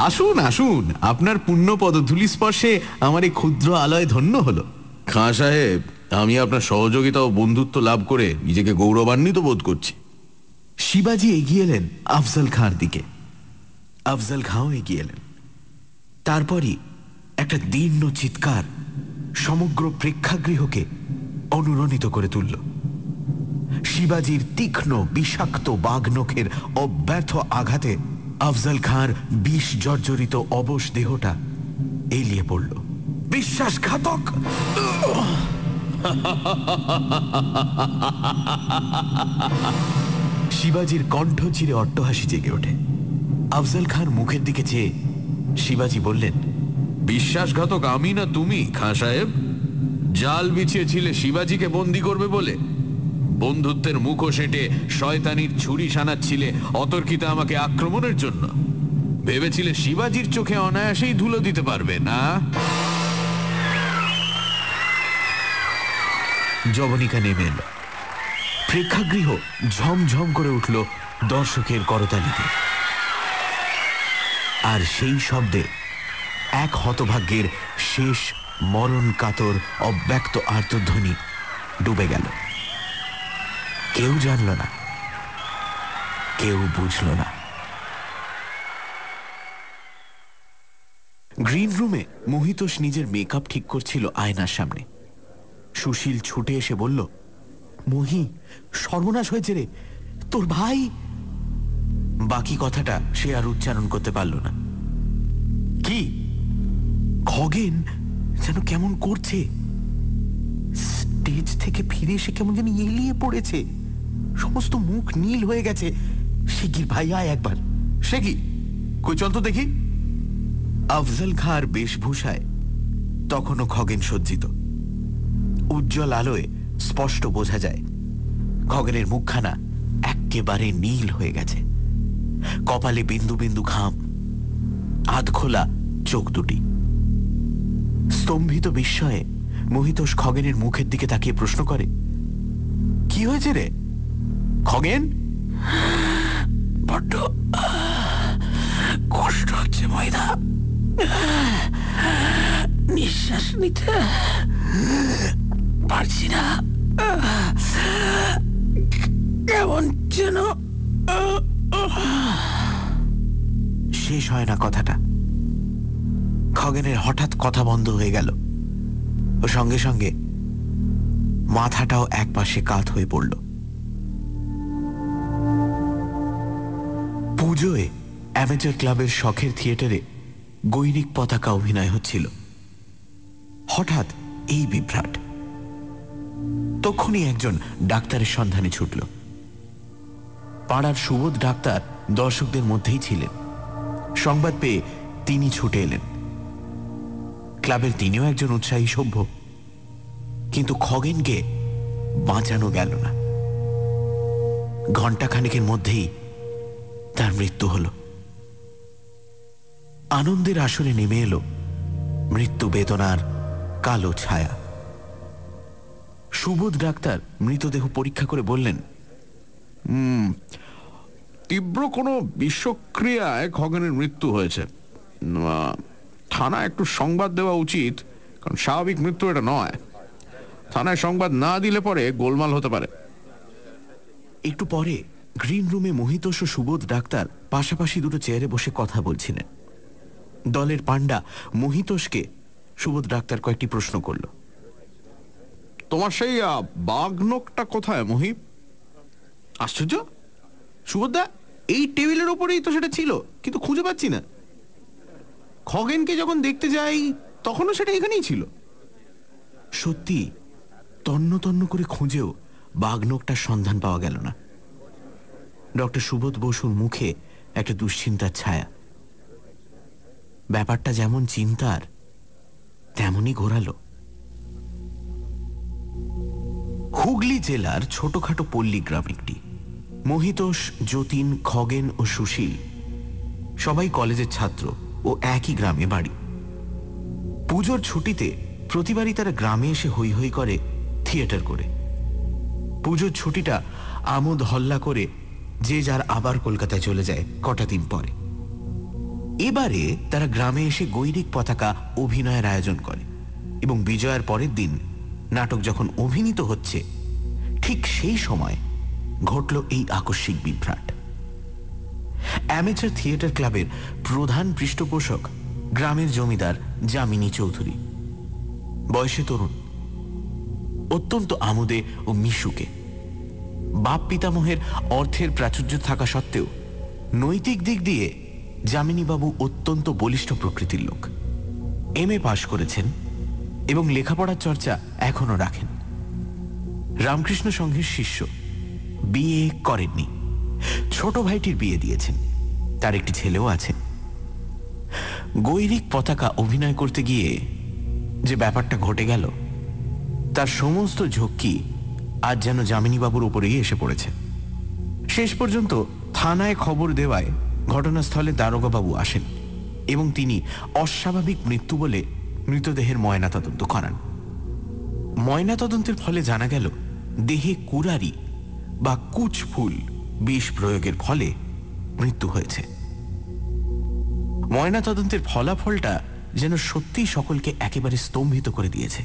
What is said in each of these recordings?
আসুন আসুন, আপনার পুণ্য পদধূলি স্পর্শে আমার এই ক্ষুদ্র আলয় ধন্য হল। খাঁ সাহেব, আমি আপনার সহযোগিতা ও বন্ধুত্ব লাভ করে নিজেকে গৌরবান্বিত বোধ করছি। শিবাজি এগিয়ে এলেন আফজল খাঁর দিকে। আফজল খাঁও এগিয়ে এলেন। তারপরই একটা দীর্ণ চিৎকার সমগ্র প্রেক্ষাগৃহকে অনুরণিত করে তুলল। শিবাজির তীক্ষ্ণ বিষাক্ত বাঘনখের অব্যর্থ আঘাতে আফজল খাঁর বিষ জর্জরিত অবশ দেহটা এলিয়ে পড়ল। বিশ্বাসঘাতক! শিবাজির কণ্ঠ চিরে অট্টহাসি জেগে ওঠে। আফজল খাঁর মুখের দিকে চেয়ে শিবাজি বললেন, বিশ্বাসঘাতক আমি না তুমি খাঁ সাহেব? জাল বিছিয়েছিলে শিবাজিকে বন্দি করবে বলে। বন্ধুত্বের মুখোশ এঁটে শয়তানির ছুরি শানাচ্ছিলে অতর্কিতে আমাকে আক্রমণের জন্য। ভেবেছিলে শিবাজির চোখে অনায়াসেই ধুলো দিতে পারবে না? জবনিকা নেমে এল। প্রেক্ষাগৃহ ঝমঝম করে উঠল দর্শকের করতালিতে। আর সেই শব্দে এক হতভাগ্যের শেষ মরণ কাতর অব্যক্ত আর্তধ্বনি ডুবে গেল। কেউ জানল না, কেউ বুঝল না। গ্রিন রুমে মহিতোষ নিজের মেকআপ ঠিক করছিল আয়নার সামনে। সুশীল ছুটে এসে বলল, মহি, সর্বনাশ হয়েছে রে, তোর ভাই। বাকি কথাটা সে আর উচ্চারণ করতে পারল না। কি? খগেন যেন কেমন করছে। স্টেজ থেকে ফিরে এসে কেমন যেন এলিয়ে পড়েছে। সমস্ত মুখ নীল হয়ে গেছে। শিগগির ভাই আয় একবার। সে কি? কই চল তো দেখি। আফজল খাঁর বেশভূষায় তখনও খগেন সজ্জিত। উজ্জ্বল আলোয় স্পষ্ট বোঝা যায় খগেনের মুখখানা একেবারে নীল হয়ে গেছে। কপালে বিন্দু বিন্দু ঘাম, আধখোলা চোখ দুটি। স্তম্ভিত বিস্ময়ে মহিতোষ খগেনের মুখের দিকে তাকিয়ে প্রশ্ন করে, কি হয়েছে রে খগেন? বড্ড কষ্ট হচ্ছে ময়দা, নিঃশ্বাস নিতে পারছি না, কেমন যেন। শেষ হয় না কথাটা। খগেনের হঠাৎ কথা বন্ধ হয়ে গেল ও সঙ্গে সঙ্গে মাথাটাও একপাশে কাত হয়ে পড়ল। পুজোয় অ্যামেচার ক্লাবের শখের থিয়েটারে গৈরিক পতাকা অভিনয় হচ্ছিল। হঠাৎ এই বিভ্রাট। তখনই একজন ডাক্তারের সন্ধানে ছুটল। পাড়ার সুবোধ ডাক্তার দর্শকদের মধ্যেই ছিলেন। সংবাদ পেয়ে তিনি ছুটে এলেন। ক্লাবের তিনিও একজন উৎসাহী সভ্য, কিন্তু খগেনকে বাঁচানো গেল না। ঘণ্টাখানেকের মধ্যেই তার মৃত্যু হল। আনন্দের আসরে নেমে এলো মৃত্যু বেদনার কালো ছায়া। সুবোধ ডাক্তার মৃতদেহ পরীক্ষা করে বললেন, তীব্র কোনো বিষক্রিয়ায় খগেনের মৃত্যু হয়েছে। থানায় একটু সংবাদ দেওয়া উচিত, কারণ স্বাভাবিক মৃত্যু এটা নয়। থানায় সংবাদ না দিলে পরে গোলমাল হতে পারে। একটু পরে গ্রিন রুমে মহিতোষ ও সুবোধ ডাক্তার পাশাপাশি দুটো চেয়ারে বসে কথা বলছিলেন। দলের পাণ্ডা মহিতোষকে সুবোধ ডাক্তার কয়েকটি প্রশ্ন করল। তোমার সেই বাঘনখটা কোথায় মহি? আশ্চর্য, সুবোধদা, এই টেবিলের ওপরেই তো সেটা ছিল, কিন্তু খুঁজে পাচ্ছি না। খগেনকে যখন দেখতে যাই তখনও সেটা এখানেই ছিল। সত্যি তন্ন তন্ন করে খুঁজেও বাঘনখটার সন্ধান পাওয়া গেল না। ডক্টর সুবোধ বসুর মুখে একটা দুশ্চিন্তার ছায়া। ব্যাপারটা যেমন চিন্তার তেমনই ঘোরালো। হুগলি জেলার ছোটখাটো পল্লী গ্রাম একটি। মহিতোষ, যতীন, খগেন ও সুশীল সবাই কলেজের ছাত্র ও একই গ্রামে বাড়ি। পুজোর ছুটিতে প্রতিবারই তারা গ্রামে এসে হৈ হৈ করে থিয়েটার করে। পুজোর ছুটিটা আমোদ হল্লা করে যে যার আবার কলকাতায় চলে যায় কটা দিন পরে। এবারে তারা গ্রামে এসে গৈরিক পতাকা অভিনয়ের আয়োজন করে এবং বিজয়ের পরের দিন নাটক যখন অভিনীত হচ্ছে ঠিক সেই সময় ঘটল এই আকস্মিক বিভ্রাট। অ্যামেচার থিয়েটার ক্লাবের প্রধান পৃষ্ঠপোষক গ্রামের জমিদার যামিনী চৌধুরী, বয়সে তরুণ, অত্যন্ত আমোদে ও মিশুকে। বাপ পিতামহের অর্থের প্রাচুর্য থাকা সত্ত্বেও নৈতিক দিক দিয়ে যামিনীবাবু অত্যন্ত বলিষ্ঠ প্রকৃতির লোক। এমএ পাশ করেছেন এবং লেখাপড়ার চর্চা এখনো রাখেন। রামকৃষ্ণ সংঘের শিষ্য, বিয়ে করেননি, ছোট ভাইটির বিয়ে দিয়েছেন, তার একটি ছেলেও আছে। গৈরিক পতাকা অভিনয় করতে গিয়ে যে ব্যাপারটা ঘটে গেল তার সমস্ত ঝক্কি আজ যেন যামিনীবাবুর উপরেই এসে পড়েছে। শেষ পর্যন্ত থানায় খবর দেওয়ায় ঘটনাস্থলে দারোগাবাবু আসেন এবং তিনি অস্বাভাবিক মৃত্যু বলে মৃতদেহের ময়নাতদন্ত করান। ময়নাতদন্তের ফলে জানা গেল দেহে কুরারি বা কুচফুল বিষ প্রয়োগের ফলে মৃত্যু হয়েছে। ময়নাতদন্তের ফলাফলটা যেন সত্যিই সকলকে একেবারে স্তম্ভিত করে দিয়েছে।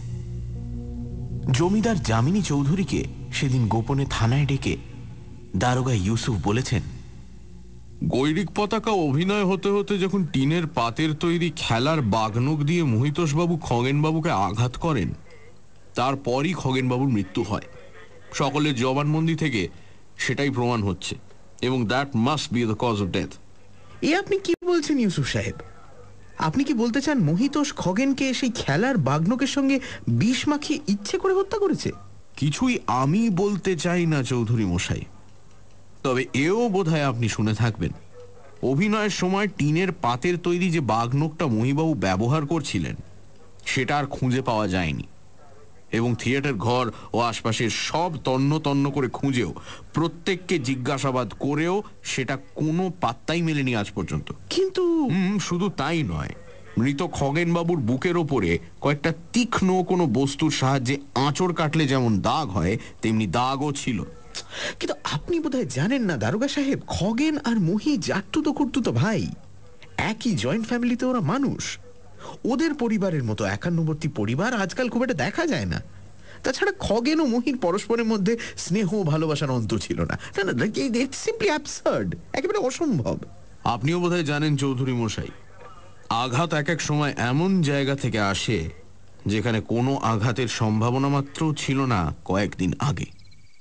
জমিদার যামিনী চৌধুরীকে সেদিন গোপনে থানায় ডেকে দারোগা ইউসুফ বলেছেন, গৈরিক পতাকা অভিনয় হতে হতে যখন টিনের পাতের তৈরি খেলার বাগনক দিয়ে মহিতোষবাবু খগেনবাবুকে আঘাত করেন, তারপরই খগেনবাবুর মৃত্যু হয়। সকলের জবানবন্দি থেকে সেটাই প্রমাণ হচ্ছে এবং that must be the cause of death. এ আপনি কি বলছেন ইউসুফ সাহেব? আপনি কি বলতে চান মহিতোষ খগেনকে সেই খেলার বাগনকের সঙ্গে বিষ মাখিয়ে ইচ্ছে করে হত্যা করেছে? কিছুই আমি বলতে চাই না চৌধুরী মশাই, তবে এও বোধহয় আপনি শুনে থাকবেন, অভিনয়ের সময় টিনের পাতের তৈরি যে বাগনকটা মহিবাবু ব্যবহার করছিলেন সেটা আর খুঁজে পাওয়া যায়নি এবং থিয়েটার ঘর ও আশপাশের সব তন্ন তন্ন করে খুঁজেও প্রত্যেককে জিজ্ঞাসাবাদ করেও সেটা কোনো পাত্তাই মেলেনি আজ পর্যন্ত। কিন্তু শুধু তাই নয়, মৃত খগেনবাবুর বুকের ওপরে কয়েকটা তীক্ষ্ণ কোনো বস্তুর সাহায্যে আঁচড় কাটলে যেমন দাগ হয় তেমনি দাগও ছিল। কিন্তু আপনি বোধহয় জানেন না দারোগা সাহেব, খগেন আর মহি জাট্টুতো খুঁড়তুতো ভাই, একই জয়েন্ট ফ্যামিলিতে ওরা মানুষ। ওদের পরিবারের মতো একান্নবর্তী পরিবার আজকাল খুব একটা দেখা যায় না। তাছাড়া খগেন ও মহির পরস্পরের মধ্যে স্নেহ ভালোবাসার অন্ত ছিল না। না না, ইটস সিম্পলি অ্যাবসার্ড, একেবারে অসম্ভব। আপনিও বোধহয় জানেন চৌধুরী মশাই, আঘাত এক এক সময় এমন জায়গা থেকে আসে যেখানে কোনো আঘাতের সম্ভাবনা মাত্র ছিল না কয়েকদিন আগে।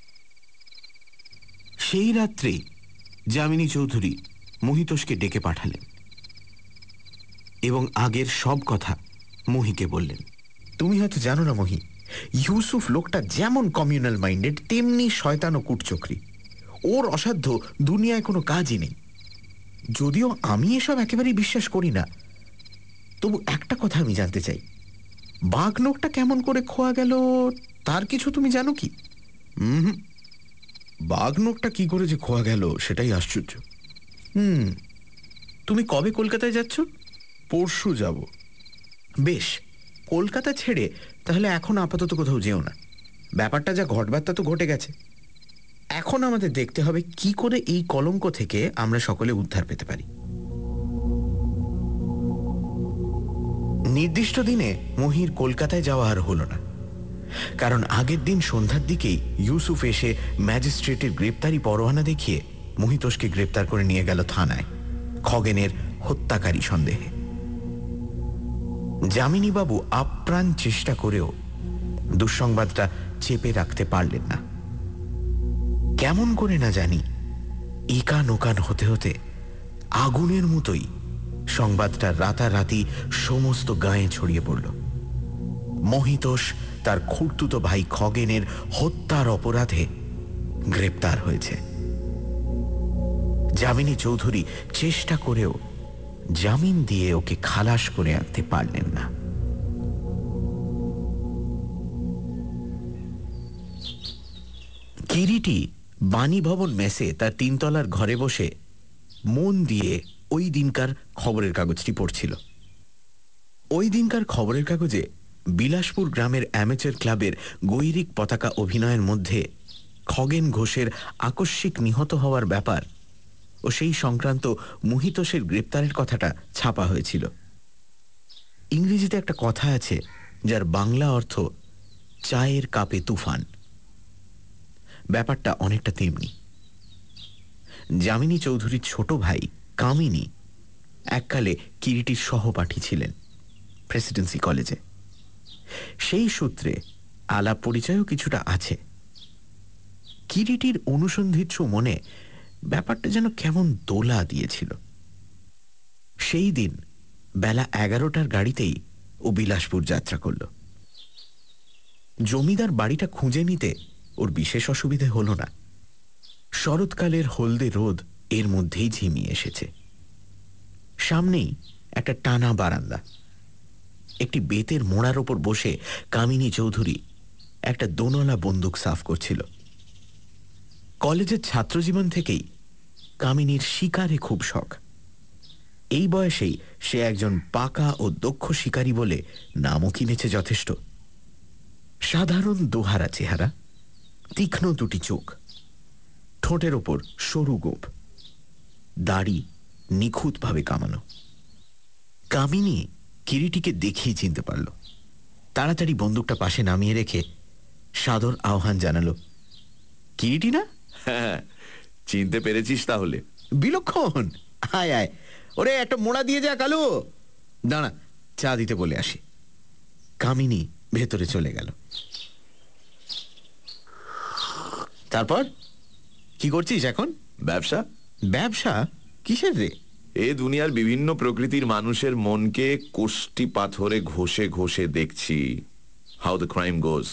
সেই রাত্রে যামিনী চৌধুরী মহিতোষকে ডেকে পাঠালেন এবং আগের সব কথা মহিকে বললেন। তুমি হয়তো জানো না মহি, ইউসুফ লোকটা যেমন কমিউনাল মাইন্ডেড তেমনি শয়তান ও কুটচক্রী। ওর অসাধ্য দুনিয়ায় কোনো কাজই নেই। যদিও আমি এসব একেবারেই বিশ্বাস করি না, তবু একটা কথা আমি জানতে চাই, বাঘনকটা কেমন করে খোয়া গেল তার কিছু তুমি জানো কি? বাঘনকটা কি করে যে খোয়া গেল সেটাই আশ্চর্য। তুমি কবে কলকাতায় যাচ্ছ? পরশু যাব। বেশ, কলকাতা ছেড়ে তাহলে এখন আপাতত কোথাও যেও না। ব্যাপারটা যা ঘটবার তা তো ঘটে গেছে। এখন আমাদের দেখতে হবে কি করে এই কলঙ্ক থেকে আমরা সকলে উদ্ধার পেতে পারি। নির্দিষ্ট দিনে মহির কলকাতায় যাওয়া আর হল না, কারণ আগের দিন সন্ধ্যার দিকেই ইউসুফ এসে ম্যাজিস্ট্রেটের গ্রেপ্তারি পরোয়ানা দেখিয়ে মহিতোষকে গ্রেপ্তার করে নিয়ে গেল থানায় খগেনের হত্যাকারী সন্দেহে। যামিনীবাবু আপ্রাণ চেষ্টা করেও দুঃসংবাদটা চেপে রাখতে পারলেন না। কেমন করে না জানি ইকান ওকান হতে হতে আগুনের মতোই সংবাদটা রাতারাতি সমস্ত গায়ে ছড়িয়ে পড়ল। মহিতোষ তার খুড়তুতো ভাই খগেনের হত্যার অপরাধে গ্রেপ্তার হয়েছে। যামিনী চৌধুরী চেষ্টা করেও জামিন দিয়ে ওকে খালাস করে আনতে পারলেন না। কিরিটি বাণীভবন মেসে তার তিনতলার ঘরে বসে মন দিয়ে ওই দিনকার খবরের কাগজটি পড়ছিল। ওই দিনকার খবরের কাগজে বিলাসপুর গ্রামের অ্যামেচার ক্লাবের গৈরিক পতাকা অভিনয়ের মধ্যে খগেন ঘোষের আকস্মিক নিহত হওয়ার ব্যাপার ও সেই সংক্রান্ত মহিতোষের গ্রেপ্তারের কথাটা ছাপা হয়েছিল। ইংরেজিতে একটা কথা আছে যার বাংলা অর্থ চায়ের কাপে তুফান। ব্যাপারটা অনেকটা তেমনি। যামিনী চৌধুরীর ছোট ভাই কামিনী এককালে কিরিটির সহপাঠী ছিলেন প্রেসিডেন্সি কলেজে। সেই সূত্রে আলাপ পরিচয়ও কিছুটা আছে। কিরিটির অনুসন্ধিৎসু মনে ব্যাপারটা যেন কেমন দোলা দিয়েছিল। সেই দিন বেলা 11টার গাড়িতেই ও বিলাসপুর যাত্রা করল। জমিদার বাড়িটা খুঁজে নিতে ওর বিশেষ অসুবিধে হল না। শরৎকালের হলদে রোদ এর মধ্যেই ঝিমিয়ে এসেছে। সামনেই একটা টানা বারান্দা। একটি বেতের মোড়ার ওপর বসে কামিনী চৌধুরী একটা দোনলা বন্দুক সাফ করছিল। কলেজের ছাত্রজীবন থেকেই কামিনীর শিকারে খুব শখ। এই বয়সেই সে একজন পাকা ও দক্ষ শিকারী বলে নামও কিনেছে যথেষ্ট। সাধারণ দোহারা চেহারা, তীক্ষ্ণ দুটি চোখ, ঠোঁটের ওপর সরু গোঁফ, দাড়ি নিখুঁতভাবে কামানো। কামিনী কিরিটিকে দেখেই চিনতে পারল। তাড়াতাড়ি বন্দুকটা পাশে নামিয়ে রেখে সাদর আহ্বান জানালো, কিরিটি না? হ্যাঁ, চিনতে পেরেছিস তাহলে? বিলক্ষণ, আয় আয়। ওরে একটা মোড়া দিয়ে যা কালু। দাঁড়া, চা দিতে বলে আসি। কামিনী ভেতরে চলে গেল। তারপর কি করছিস এখন? ব্যবসা। ব্যবসা? কিসের রে? এ দুনিয়ার বিভিন্ন প্রকৃতির মানুষের মনকে কোষ্টি পাথরে ঘষে ঘষে দেখছি হাউ দ্য ক্রাইম গোজ।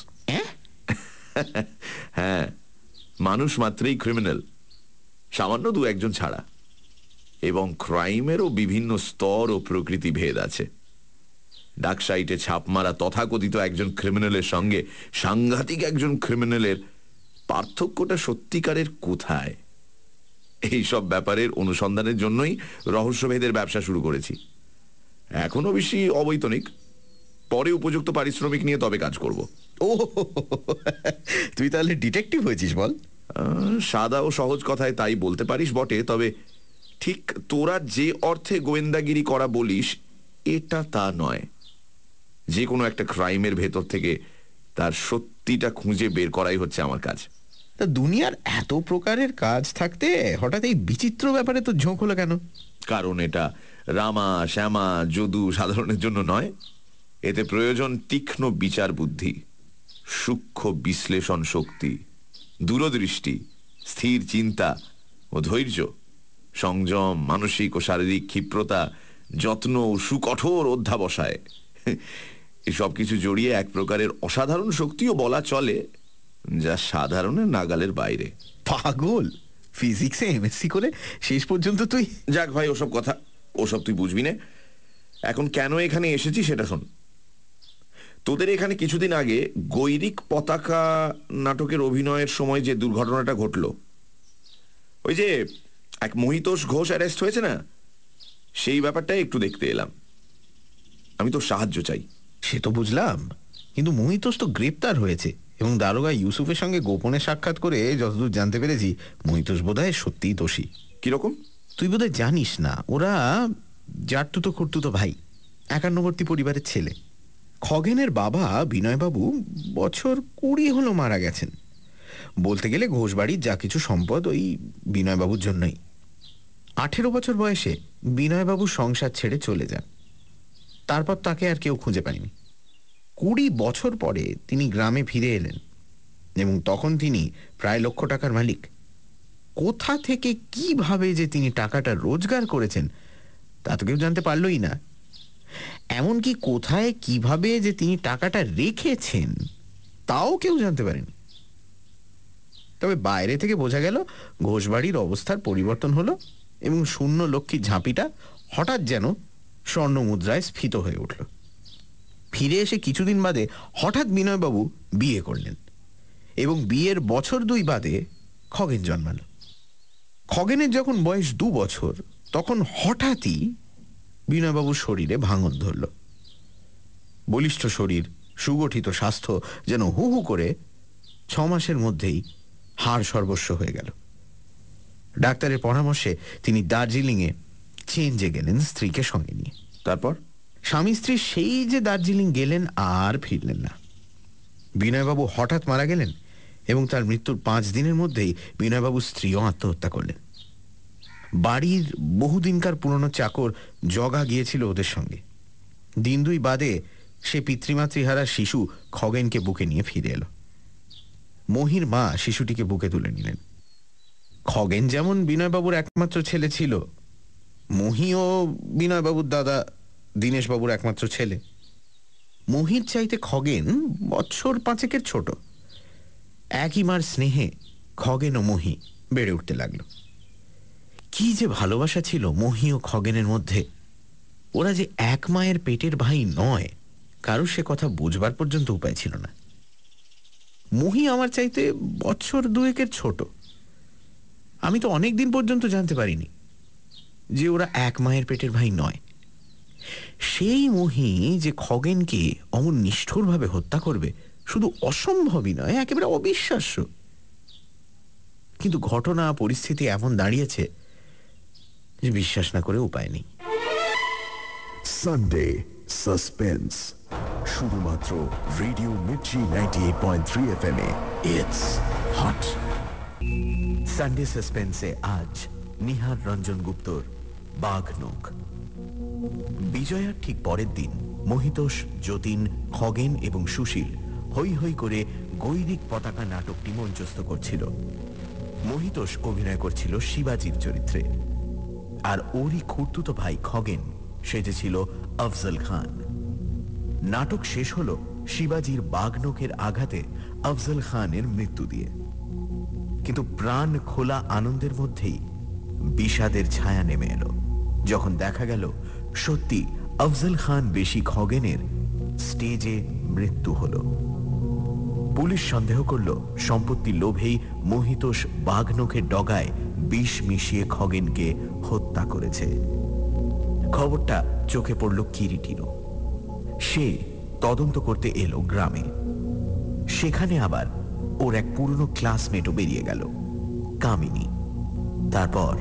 হ্যাঁ, মানুষ মাত্রেই ক্রিমিনাল, সামান্য দু একজন ছাড়া। এবং ক্রাইমেরও বিভিন্ন স্তর ও প্রকৃতি ভেদ আছে। ডাকসাইটে ছাপ মারা তথাকথিত একজন ক্রিমিনালের সঙ্গে সাংঘাতিক একজন ক্রিমিনালের পার্থক্যটা সত্যিকারের কোথায়? এইসব ব্যাপারের অনুসন্ধানের জন্যই রহস্যভেদের ব্যবসা শুরু করেছি। এখনো বেশি অবৈতনিক, পরে উপযুক্ত পারিশ্রমিক নিয়ে তবে কাজ করব। ও, তুই তাহলে ডিটেকটিভ হয়েছিস? বল। সাদা ও সহজ কথায় তাই বলতে পারিস বটে, তবে ঠিক তোরা যে অর্থে গোয়েন্দাগিরি করা বলিস এটা তা নয়। যে কোনো একটা ক্রাইমের ভেতর থেকে তার সত্যিটা খুঁজে বের করাই হচ্ছে আমার কাজ। তা দুনিয়ার এত প্রকারের কাজ থাকতে হঠাৎ এই বিচিত্র ব্যাপারে তো ঝোঁক হলো কেন? কারণ এটা রামা শ্যামা যদু সাধারণের জন্য নয়। এতে প্রয়োজন তীক্ষ্ণ বিচার বুদ্ধি, সূক্ষ্ম বিশ্লেষণ শক্তি, দূরদৃষ্টি, স্থির চিন্তা ও ধৈর্য, সংযম, মানসিক ও শারীরিক ক্ষিপ্রতা, যত্ন ও সুকঠোর অধ্যাবসায়। এসব কিছু জড়িয়ে এক প্রকারের অসাধারণ শক্তিও বলা চলে, যা সাধারণের নাগালের বাইরে। পাগল, ফিজিক্সে এমএসসি করে শেষ পর্যন্ত তুই? যাক ভাই, ওসব কথা, ওসব তুই বুঝবি না। এখন কেন এখানে এসেছি সেটা শোন। তোদের এখানে কিছুদিন আগে গৈরিক পতাকা নাটকের অভিনয়ের সময় যে দুর্ঘটনাটা ঘটল, ওই যে এক মহিতোষ ঘোষ অ্যারেস্ট হয়েছে না, সেই ব্যাপারটাই একটু দেখতে এলাম। আমি তো সাহায্য চাই। সে তো বুঝলাম, কিন্তু মহিতোষ তো গ্রেপ্তার হয়েছে এবং দারোগা ইউসুফের সঙ্গে গোপনে সাক্ষাৎ করে যতদূর জানতে পেরেছি মহিতোষ বোধহয় সত্যিই দোষী। কিরকম? তুই বোধহয় জানিস না, ওরা জাটতুতো খুঁড়তুতো ভাই, একান্নবর্তী পরিবারের ছেলে। খগেনের বাবা বিনয়বাবু বছর 20 হলো মারা গেছেন। বলতে গেলে ঘোষবাড়ির যা কিছু সম্পদ ওই বিনয়বাবুর জন্যই। 18 বছর বয়সে বিনয়বাবু সংসার ছেড়ে চলে যান। তারপর তাকে আর কেউ খুঁজে পায়নি। 20 বছর পরে তিনি গ্রামে ফিরে এলেন এবং তখন তিনি প্রায় লক্ষ টাকার মালিক। কোথা থেকে কিভাবে যে তিনি টাকাটা রোজগার করেছেন তা তো কেউ জানতে পারলই না। এমনকি কোথায় কিভাবে যে তিনি টাকাটা রেখেছেন তাও কেউ জানতে পারেনি। তবে বাইরে থেকে বোঝা গেল ঘোষবাড়ির অবস্থার পরিবর্তন হলো এবং শূন্য লক্ষ্মীর ঝাঁপিটা হঠাৎ যেন স্বর্ণ মুদ্রায় স্ফীত হয়ে উঠল। ফিরে এসে কিছুদিন বাদে হঠাৎ বিনয়বাবু বিয়ে করলেন এবং বিয়ের বছর 2 বাদে খগেন জন্মাল। খগেনের যখন বয়স 2 বছর তখন হঠাৎই বিনয়বাবুর শরীরে ভাঙন ধরল। বলিষ্ঠ শরীর, সুগঠিত স্বাস্থ্য যেন হু হু করে 6 মাসের মধ্যেই হাড় সর্বস্ব হয়ে গেল। ডাক্তারের পরামর্শে তিনি দার্জিলিংয়ে চেঞ্জে গেলেন স্ত্রীকে সঙ্গে নিয়ে। তারপর? স্বামী স্ত্রী সেই যে দার্জিলিং গেলেন আর ফিরলেন না। বিনয়বাবু হঠাৎ মারা গেলেন এবং তার মৃত্যুর 5 দিনের মধ্যেই বিনয়বাবুর স্ত্রীও আত্মহত্যা করলেন। বাড়ির বহুদিনকার পুরনো চাকর জগা গিয়েছিল ওদের সঙ্গে। দিন 2 বাদে সে পিতৃমাতৃহারা শিশু খগেনকে বুকে নিয়ে ফিরে এলো। মহির মা শিশুটিকে বুকে তুলে নিলেন। খগেন যেমন বিনয়বাবুর একমাত্র ছেলে ছিল, মহিও বিনয়বাবুর দাদা দীনেশবাবুর একমাত্র ছেলে। মহির চাইতে খগেন বছর 5 ছোট। একই মার স্নেহে খগেন ও মহি বেড়ে উঠতে লাগল। কি যে ভালোবাসা ছিল মহি ও খগেনের মধ্যে! ওরা যে এক মায়ের পেটের ভাই নয়, কারো সে কথা বুঝবার পর্যন্ত উপায় ছিল না। মহি আমার চাইতে বছর 2 ছোট। আমি তো অনেক দিন পর্যন্ত জানতে পারিনি যে ওরা এক মায়ের পেটের ভাই নয়। সেই মহি যে খগেনকে অমন নিষ্ঠুরভাবে হত্যা করবে শুধু অসম্ভবই নয়, একেবারে অবিশ্বাস্য। কিন্তু ঘটনা পরিস্থিতি এমন দাঁড়িয়েছে যে বিশ্বাস না করে উপায় নেই। সানডে সাসপেন্স, শুধুমাত্র রেডিও মির্চি 98.3 FM এ। It's hot. সানডে সাসপেন্সে আজ নিহার রঞ্জন গুপ্তর বাঘনখ। বিজয়ার ঠিক পরের দিন মহিতোষ, যতীন, খগেন এবং সুশীল হৈ হৈ করে গৈরিক পতাকা নাটকটি মঞ্চস্থ করছিল। মহিতোষ অভিনয় করছিল শিবাজির চরিত্রে, আর ওরই খুড়তুতো ভাই খগেন সেজেছিল আফজল খান। নাটক শেষ হল শিবাজির বাঘনখের আঘাতে আফজল খানের মৃত্যু দিয়ে। কিন্তু প্রাণ খোলা আনন্দের মধ্যেই বিষাদের ছায়া নেমে এলো যখন দেখা গেল সত্যি আফজল খান বেশি খগেনের স্টেজে মৃত্যু হল। পুলিশ সন্দেহ করল সম্পত্তির লোভেই মহিতোষ বাঘনখের ডগায় বিষ মিশিয়ে খগেনকে হত্যা করেছে। খবরটা চোখে পড়ল কিরিটিরও। সে তদন্ত করতে এলো গ্রামে। সেখানে আবার ওর এক পুরনো ক্লাসমেটও বেরিয়ে গেল, কামিনী। তারপর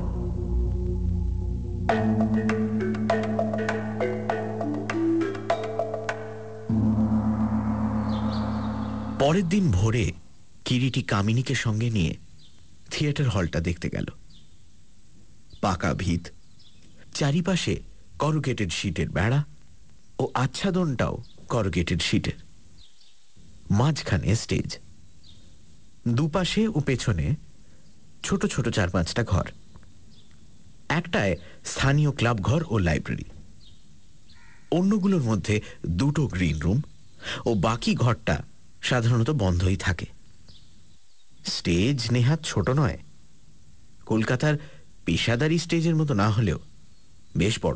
পরের দিন ভোরে কিরিটি কামিনীকে সঙ্গে নিয়ে থিয়েটার হলটা দেখতে গেল। পাকা ভিত, চারিপাশে করুগেটেড শিটের বেড়া ও আচ্ছাদনটাও করুগেটেড শিটের। মাঝখানে স্টেজ, দুপাশে ও পেছনে ছোট ছোট 4-5টা ঘর। একটায় স্থানীয় ক্লাব ঘর ও লাইব্রেরি, অন্যগুলোর মধ্যে 2টো গ্রিন রুম ও বাকি ঘরটা সাধারণত বন্ধই থাকে। স্টেজ নেহাত ছোট নয়, কলকাতার পেশাদারি স্টেজের মতো না হলেও বেশ বড়।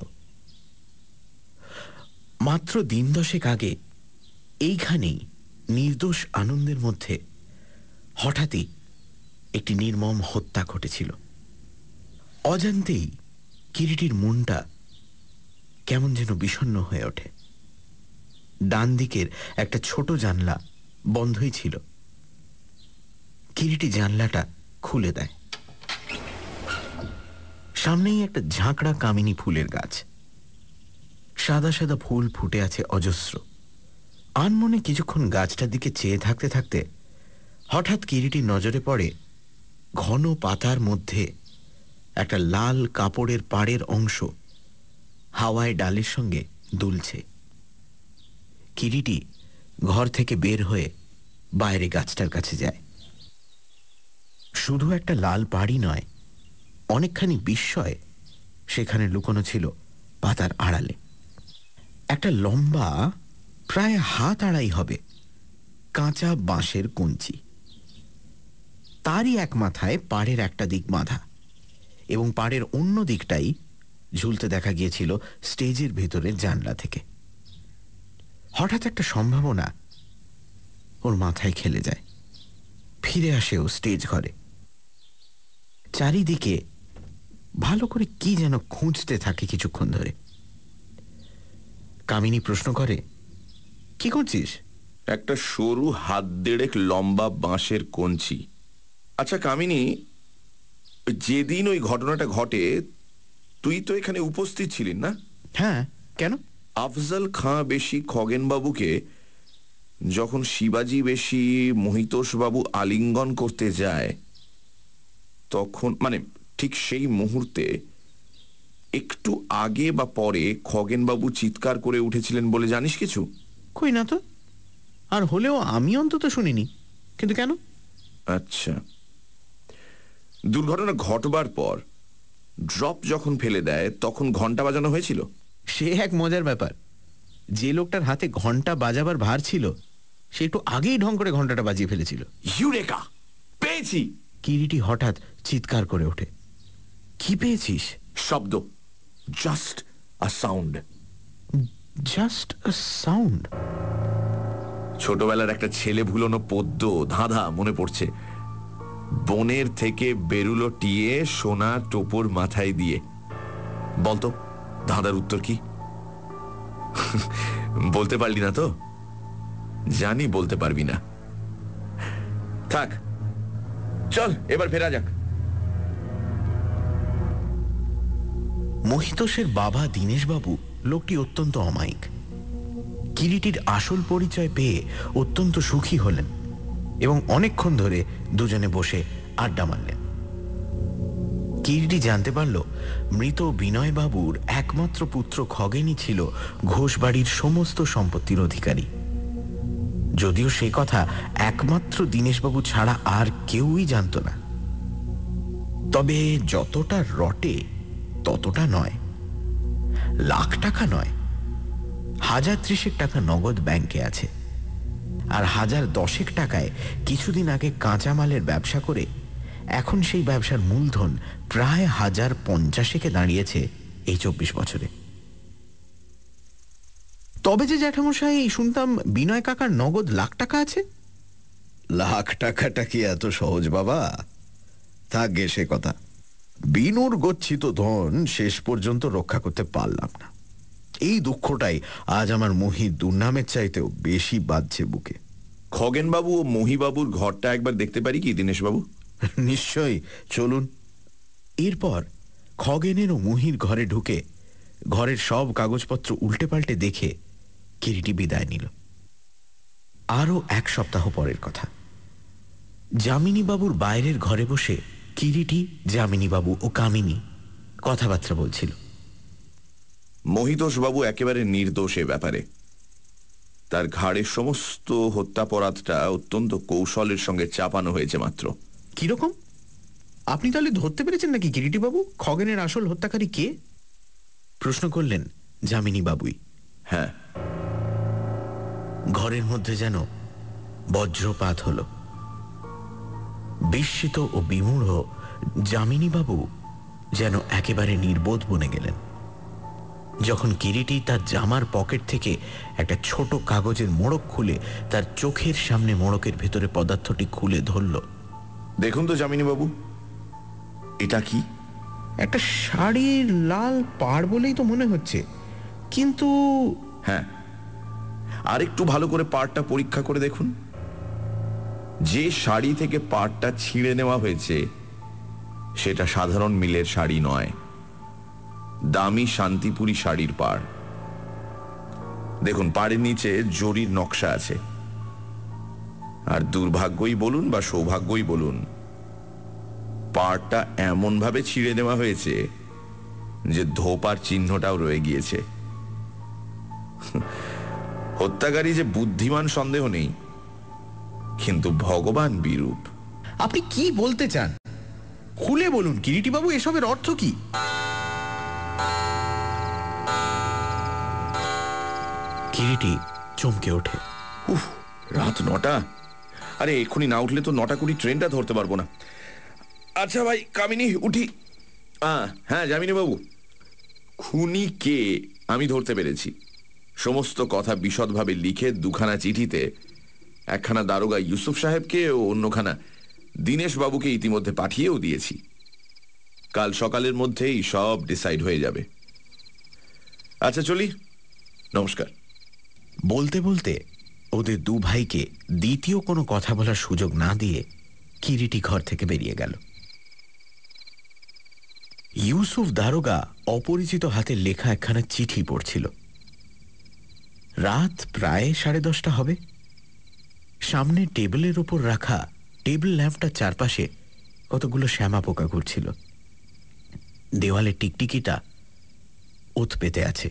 মাত্র দিন 10 আগে এইখানেই নির্দোষ আনন্দের মধ্যে হঠাৎই একটি নির্মম হত্যা ঘটেছিল। অজান্তেই কিরিটির মনটা কেমন যেন বিষণ্ণ হয়ে ওঠে। ডান দিকের একটা ছোট জানলা বন্ধই ছিল। কিরিটি জানলাটা খুলে দেয়। সামনেই একটা ঝাঁকড়া কামিনী ফুলের গাছ। সাদা সাদা ফুল ফুটে আছে অজস্র। আনমনে কিছুক্ষণ গাছটার দিকে চেয়ে থাকতে থাকতে হঠাৎ কিরিটির নজরে পড়ে ঘন পাতার মধ্যে একটা লাল কাপড়ের পাড়ের অংশ হাওয়ায় ডালের সঙ্গে দুলছে। কিরিটি ঘর থেকে বের হয়ে বাইরে গাছটার কাছে যায়। শুধু একটা লাল পাড়ই নয়, অনেকখানি বিস্ময় সেখানে লুকোনো ছিল পাতার আড়ালে। একটা লম্বা, প্রায় হাত আড়াই হবে, কাঁচা বাঁশের কঞ্চি। তারই এক মাথায় পাড়ের একটা দিক বাঁধা এবং পাড়ের অন্য দিকটাই ঝুলতে দেখা গিয়েছিল স্টেজের ভেতরের জানলা থেকে। হঠাৎ একটা সম্ভাবনা ওর মাথায় খেলে যায়। ফিরে আসে ও স্টেজ ঘরে। চারিদিকে ভালো করে কি যেন খুঁজতে থাকে কিছুক্ষণ ধরে। কামিনী প্রশ্ন করে, কি করছিস? একটা সরু 1.5 হাত লম্বা বাঁশের কঞ্চি। আচ্ছা কামিনী, যেদিন ওই ঘটনাটা ঘটে তুই তো এখানে উপস্থিত ছিলি না? হ্যাঁ, কেন? আফজল খাঁ বেশি খগেনবাবুকে যখন শিবাজি বেশি মহিতোষবাবু আলিঙ্গন করতে যায় তখন, মানে ঠিক সেই মুহূর্তে একটু আগে বা পরে খগেনবাবু চিৎকার করে উঠেছিলেন বলে জানিস কিছু? কই না তো, আর হলেও আমি অন্তত শুনিনি। কিন্তু কেন? আচ্ছা, দুর্ঘটনা ঘটবার পর ড্রপ যখন ফেলে দেয় তখন ঘন্টা বাজানো হয়েছিল? সে এক মজার ব্যাপার। যে লোকটার হাতে ঘন্টা বাজাবার ভার ছিল সে একটু আগেই ঢং করে ঘন্টাটা বাজিয়ে ফেলেছিল। ইউরেকা! পেয়েছি! কিরিটি হঠাৎ চিৎকার করে ওঠে। কি পেয়েছিস? শব্দ, just a sound. Just a sound? ছোটবেলার একটা ছেলে ভুলোনো পদ্য ধাঁধা মনে পড়ছে। বনের থেকে বেরুলো টিয়ে সোনা টোপর মাথায় দিয়ে। বলতো ধাঁধার উত্তর কি? বলতে পারলি না তো? জানি বলতে পারবি না। থাক, চল এবার ফেরা যাক। মহিতোষের বাবা দীনেশবাবু লোকটি অত্যন্ত অমায়িক। কিরিটির আসল পরিচয় পেয়ে অত্যন্ত সুখী হলেন এবং অনেকক্ষণ ধরে দুজনে বসে আড্ডা মারলেন। কিরিটি জানতে পারল মৃত বিনয়বাবুর একমাত্র পুত্র খগেনই ছিল ঘোষবাড়ির সমস্ত সম্পত্তির অধিকারী। যদিও সে কথা একমাত্র দীনেশবাবু ছাড়া আর কেউই জানত না। তবে যতটা রটে ততটা নয়। লাখ টাকা নয়, 1030 টাকা নগদ ব্যাংকে আছে। আর 1010 টাকায় কিছুদিন আগে কাঁচামালের ব্যবসা করে এখন সেই ব্যবসার মূলধন প্রায় 1050 দাঁড়িয়েছে এই 24 বছরে। তবে যে জ্যাঠামশাই, শুনতাম বিনয় কাকার নগদ লাখ টাকা আছে। লাখ টাকাটা কি এত সহজ বাবা? থাকবে সে কথা। বিনুর গচ্ছিত ধন শেষ পর্যন্ত রক্ষা করতে পারলাম না। এই দুঃখটাই আজ আমার মহির দুর্নামের চাইতেও বেশি বাজছে বুকে। খগেনবাবু ও মহিবাবুর ঘরটা একবার দেখতে পারি কি দীনেশবাবু? নিশ্চয়ই, চলুন। এরপর খগেনের ও মুহির ঘরে ঢুকে ঘরের সব কাগজপত্র উল্টে পাল্টে দেখে কিরিটি বিদায় নিল। আরও 1 সপ্তাহ পরের কথা। যামিনীবাবুর বাইরের ঘরে বসে কিরিটি, যামিনীবাবু ও কামিনী কথাবার্তা বলছিল। মহিতোষবাবু একেবারে নির্দোষ এ ব্যাপারে। তার ঘাড়ের সমস্ত হত্যাপরাধটা অত্যন্ত কৌশলের সঙ্গে চাপানো হয়েছে মাত্র। কিরকম? আপনি তাহলে ধরতে পেরেছেন নাকি কিরিটিবাবু খগেনের আসল হত্যাকারী কে? প্রশ্ন করলেন যামিনীবাবুই। হ্যাঁ। ঘরের মধ্যে যেন বজ্রপাত হল। বিস্মিত ও বিমূঢ় যামিনীবাবু যেন একেবারে নির্বোধ বনে গেলেন। যখন কিরিটি তার জামার পকেট থেকে একটা ছোট কাগজের মোড়ক খুলে তার চোখের সামনে মোড়কের ভেতরে পদার্থটি খুলে ধরল। দেখুন তো যামিনীবাবু, এটা কি? একটা শাড়ির লাল পাড় বলেই তো মনে হচ্ছে, কিন্তু... হ্যাঁ, আর একটু ভালো করে পাড়টা পরীক্ষা করে দেখুন। যে শাড়ি থেকে পাড়টা ছিঁড়ে নেওয়া হয়েছে সেটা সাধারণ মিলের শাড়ি নয়, দামি শান্তিপুরি শাড়ির পাড়। দেখুন, পাড়ের নিচে জরির নকশা আছে। আর দুর্ভাগ্যই বলুন বা সৌভাগ্যই বলুন, পাড়টা এমন ভাবে ছিঁড়ে নেওয়া হয়েছে যে ধোপার চিহ্নটাও রয়ে গিয়েছে। হত্যাকারী যে বুদ্ধিমান সন্দেহ নেই, কিন্তু ভগবান বিরূপ। আপনি কি বলতে চান? খুলে বলুন কিরিটিবাবু, এসবের অর্থ কি? কিরিটি চমকে ওঠে। উফ, রাত 9টা! আরে এক্ষুনি না উঠলে তো 9:20 ট্রেনটা ধরতে পারবো না। আচ্ছা ভাই কামিনী, উঠি। হ্যাঁ যামিনীবাবু, খুনি কে আমি ধরতে পেরেছি। সমস্ত কথা বিশদভাবে লিখে 2খানা চিঠিতে, একখানা দারোগা ইউসুফ সাহেবকে ও অন্যখানা দীনেশবাবুকে ইতিমধ্যে পাঠিয়েও দিয়েছি। কাল সকালের মধ্যেই সব ডিসাইড হয়ে যাবে। আচ্ছা চলি, নমস্কার। বলতে বলতে ওদের 2 ভাইকে দ্বিতীয় কোনো কথা বলার সুযোগ না দিয়ে কিরিটি ঘর থেকে বেরিয়ে গেল। ইউসুফ দারোগা অপরিচিত হাতে লেখা একখানা চিঠি পড়ছিল। রাত প্রায় 10:30 হবে। সামনে টেবিলের ওপর রাখা টেবিল ল্যাম্পটার চারপাশে কতগুলো শ্যামা পোকা ঘুরছিল। দেওয়ালে টিকটিকিটা ওত পেতে আছে।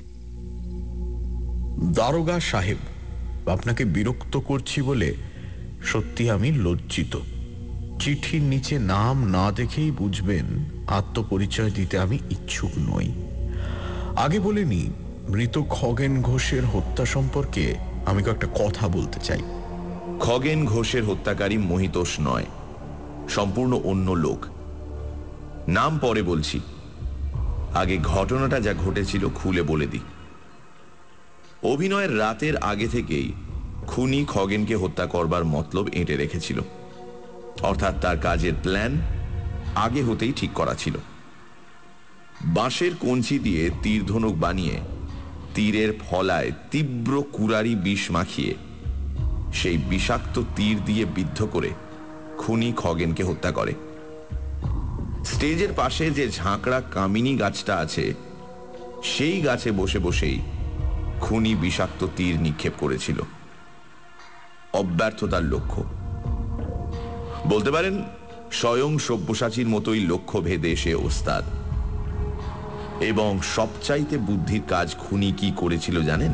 দারোগা সাহেব, আপনাকে বিরক্ত করছি বলে সত্যি আমি লজ্জিত। চিঠির নিচে নাম না দেখেই বুঝবেন আত্মপরিচয় দিতে আমি ইচ্ছুক নই। আগে বলিনি, মৃত খগেন ঘোষের হত্যা সম্পর্কে আমি কয়েকটা কথা বলতে চাই। খগেন ঘোষের হত্যাকারী মহিতোষ নয়, সম্পূর্ণ অন্য লোক। নাম পরে বলছি, আগে ঘটনাটা যা ঘটেছিল খুলে বলে দিই। অভিনয়ের রাতের আগে থেকেই খুনি খগেনকে হত্যা করবার মতলব এঁটে রেখেছিল, অর্থাৎ তার কাজের প্ল্যান আগে হতেই ঠিক করা ছিল। বাঁশের কঞ্চি দিয়ে তীর ধনুক বানিয়ে তীরের ফলায় তীব্র কুরারি বিষ মাখিয়ে সেই বিষাক্ত তীর দিয়ে বিদ্ধ করে খুনি খগেনকে হত্যা করে। স্টেজের পাশে যে ঝাঁকড়া কামিনী গাছটা আছে, সেই গাছে বসে বসেই খুনি বিষাক্ত তীর নিক্ষেপ করেছিল। অব্যর্থতার লক্ষ্য, বলতে পারেন স্বয়ং সব্যসাচীর মতোই লক্ষ্য ভেদে সে ওস্তাদ। এবং সবচাইতে বুদ্ধির কাজ খুনি কি করেছিল জানেন?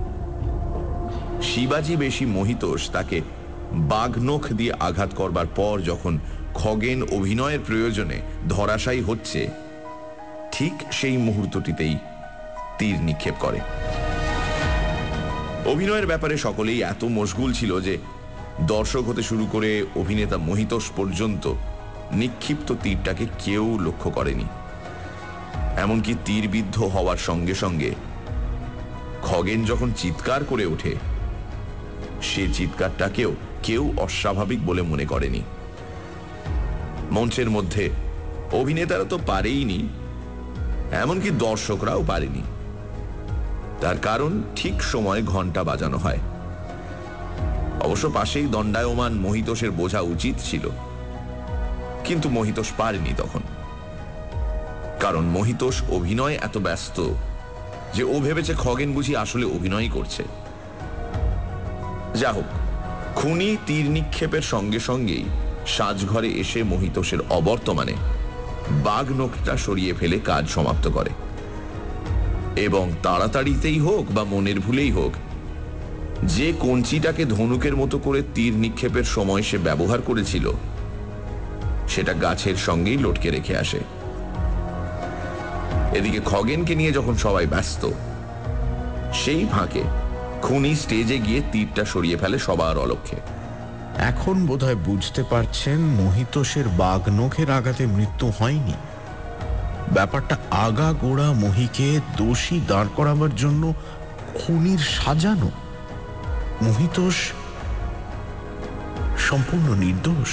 শিবাজি বেশি মহিতোষ তাকে বাঘনখ দিয়ে আঘাত করবার পর যখন খগেন অভিনয়ের প্রয়োজনে ধরাশায়ী হচ্ছে, ঠিক সেই মুহূর্তটিতেই তীর নিক্ষেপ করে। অভিনয়ের ব্যাপারে সকলেই এত মশগুল ছিল যে দর্শক হতে শুরু করে অভিনেতা মহিতোষ পর্যন্ত নিক্ষিপ্ত তীরটাকে কেউ লক্ষ্য করেনি। এমনকি তীরবিদ্ধ হওয়ার সঙ্গে সঙ্গে খগেন যখন চিৎকার করে ওঠে, সে চিৎকারটাকেও কেউ অস্বাভাবিক বলে মনে করেনি। মঞ্চের মধ্যে অভিনেতারা তো পারেইনি, এমনকি দর্শকরাও পারেনি। তার কারণ ঠিক সময় ঘন্টা বাজানো হয়। অবশ্য পাশেই দণ্ডায়মান মহিতোষের বোঝা উচিত ছিল, কিন্তু মহিতোষ পারেনি তখন। কারণ মহিতোষ অভিনয় এত ব্যস্ত যে ও ভেবেছে খগেন বুঝি আসলে অভিনয় করছে। যা হোক, খুনি তীর নিক্ষেপের সঙ্গে সঙ্গেই সাজঘরে এসে মহিতোষের অবর্তমানে বাঘ নখটা সরিয়ে ফেলে কাজ সমাপ্ত করে। এবং তাড়াতাড়িতেই হোক বা মনের ভুলেই হোক, যে কঞ্চিটাকে ধনুকের মতো করে তীর নিক্ষেপের সময় সে ব্যবহার করেছিল, সেটা গাছের সঙ্গেই লটকে রেখে আসে। এদিকে খগেনকে নিয়ে যখন সবাই ব্যস্ত, সেই ফাঁকে খুনি স্টেজে গিয়ে তীরটা সরিয়ে ফেলে সবার অলক্ষ্যে। এখন বোধহয় বুঝতে পারছেন মহিতোষের বাঘ নখের আঘাতে মৃত্যু হয়নি। ব্যাপারটা আগা গোড়া মহিকে দোষী দাঁড় করাবার জন্য খুনির সাজানো। মহিতোষ সম্পূর্ণ নির্দোষ।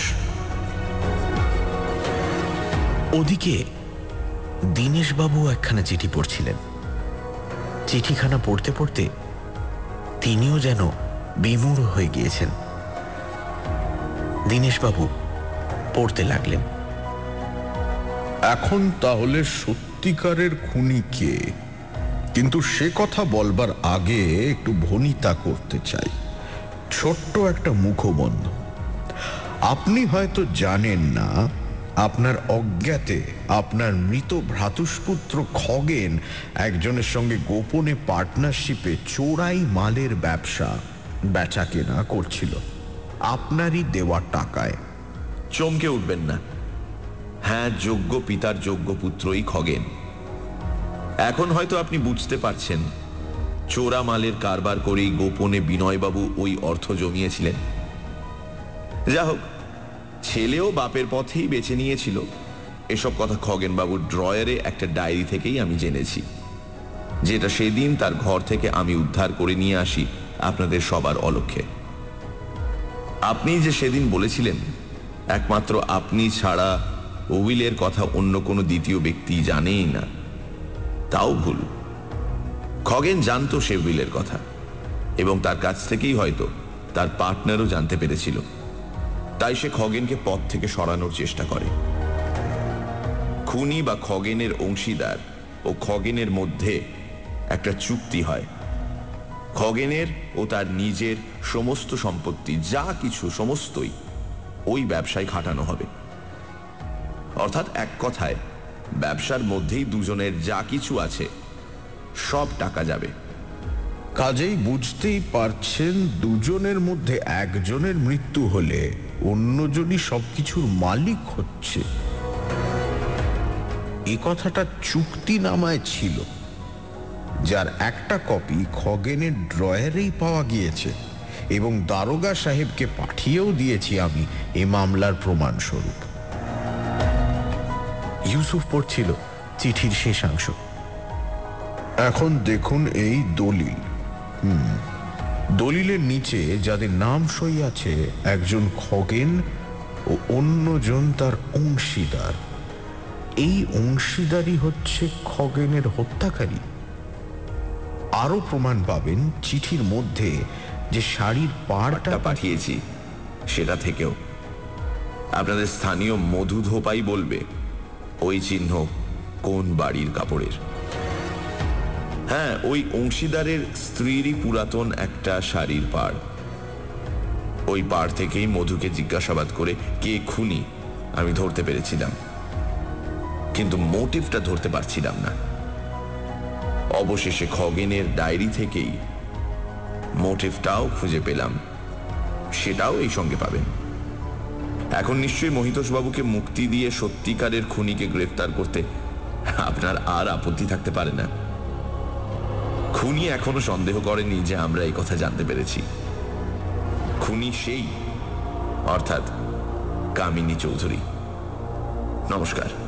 ওদিকে দীনেশবাবু একখানা চিঠি পড়ছিলেন। চিঠিখানা পড়তে পড়তে তিনিও যেন বিমূঢ় হয়ে গিয়েছেন। দীনেশবাবু পড়তে লাগলেন। এখন তাহলে সত্যিকারের খুনি কে? কিন্তু সে কথা বলবার আগে একটু ভনিতা করতে চাই। ছোট্ট একটা মুখবন্ধ। আপনি হয়তো জানেন না, আপনার অজ্ঞাতে আপনার মৃত ভ্রাতুষ্পুত্র খগেন একজনের সঙ্গে গোপনে পার্টনারশিপে চোরাই মালের ব্যবসা বেচা কেনা করছিল আপনারই দেওয়া টাকায়। চমকে উঠবেন না, হ্যাঁ, যোগ্য পিতার যোগ্য পুত্রই খগেন। এখন হয়তো আপনি বুঝতে পারছেন, চোরা মালের কারবার করেই গোপনে বিনয়বাবু ওই অর্থ জমিয়েছিলেন। যা হোক, ছেলেও বাপের পথেই বেছে নিয়েছিল, এসব কথা খগেনবাবুর ড্রয়ারে একটা ডায়েরি থেকেই আমি জেনেছি, যেটা সেদিন তার ঘর থেকে আমি উদ্ধার করে নিয়ে আসি আপনাদের সবার অলক্ষ্যে। আপনি যে সেদিন বলেছিলেন একমাত্র আপনি ছাড়া উইলের কথা অন্য কোনো দ্বিতীয় ব্যক্তি জানেই না, তাও ভুল। খগেন জানতো সে উইলের কথা, এবং তার কাছ থেকেই হয়তো তার পার্টনারও জানতে পেরেছিল। তাই সে খগেনকে পথ থেকে সরানোর চেষ্টা করে। খুনি বা খগেনের অংশীদার ও খগেনের মধ্যে একটা চুক্তি হয়। খগেনের ও তার নিজের সমস্ত সম্পত্তি যা কিছু সমস্তই ওই ব্যবসায় খাটানো হবে। অর্থাৎ এক কথায় ব্যবসার মধ্যেই দুজনের যা কিছু আছে সব টাকা যাবে। কাজেই বুঝতেই পারছেন, দুজনের মধ্যে একজনের মৃত্যু হলে অন্যজনই সবকিছুর মালিক হচ্ছে। এ কথাটা চুক্তিনামায় ছিল, যার একটা কপি খগেনের ড্রয়ারেই পাওয়া গিয়েছে এবং দারোগা সাহেবকে পাঠিয়েও দিয়েছি আমি এ মামলার প্রমাণস্বরূপ। ইউসুফ পড়ছিল চিঠির শেষাংশ। এখন দেখুন এই দলিল। দলিলের নিচে যাদের নাম সই আছে, একজন খগেন ও অন্যজন তার অংশীদার। এই অংশীদারই হচ্ছে খগেনের হত্যাকারী। আরো প্রমাণ পাবেন চিঠির মধ্যে যে শাড়ির পাড়টা পাঠিয়েছি সেটা থেকেও। আপনাদের স্থানীয় মধু ধোপাই বলবে ওই চিহ্ন কোন বাড়ির কাপড়ের। হ্যাঁ, ওই অংশীদারের স্ত্রীরই পুরাতন একটা শাড়ির পাড়। ওই পাড় থেকেই মধুকে জিজ্ঞাসাবাদ করে কে খুনি আমি ধরতে পেরেছিলাম, কিন্তু মোটিভটা ধরতে পারছিলাম না। অবশেষে খগেনের ডায়েরি থেকেই মোটিভটাও খুঁজে পেলাম, সেটাও এই সঙ্গে পাবেন। এখন নিশ্চয়ই মহিতোষবাবুকে মুক্তি দিয়ে সত্যিকারের খুনিকে গ্রেফতার করতে আপনার আর আপত্তি থাকতে পারে না। খুনি এখনো সন্দেহ করেনি যে আমরা এই কথা জানতে পেরেছি। খুনি সেই, অর্থাৎ কামিনী চৌধুরী। নমস্কার।